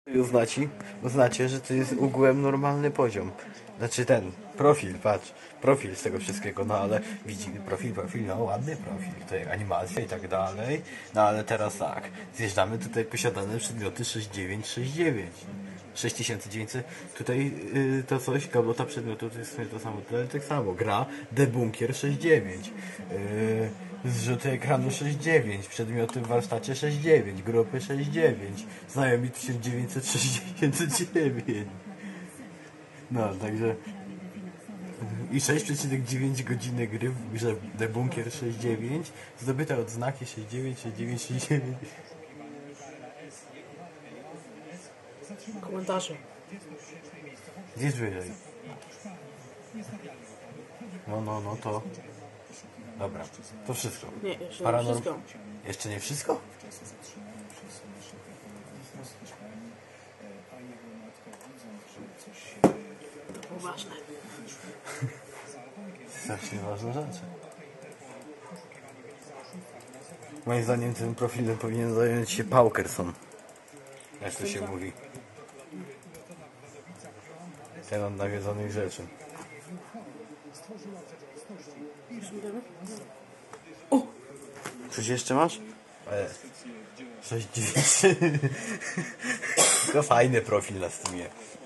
Uznacie, że to jest ogółem normalny poziom. Znaczy ten, profil, patrz, profil z tego wszystkiego, no ale widzimy profil, no ładny profil, tutaj animacja i tak dalej, no ale teraz tak, zjeżdżamy tutaj posiadane przedmioty 6969. 6900, tutaj to coś, gablota przedmiotu to jest w sumie to samo, ale tak samo, gra Debunkier 69, zrzuty ekranu 69, przedmioty w warsztacie 69, grupy 69, znajomi 1969. No, także i 6,9 godziny gry w grze Debunkier 69, zdobyte odznaki 69, 69, 69. Komentarze. Gdzie jest wyżej? No to... Dobra, to wszystko. Nie, jeszcze nie wszystko. Jeszcze nie wszystko? To było ważne. Strasznie ważne rzeczy. Moim zdaniem tym profilem powinien zająć się Paukerson. Jak to się mówi. Ten od nawiedzonych rzeczy. O! Coś jeszcze masz? 6,9. To fajny profil na Steamie.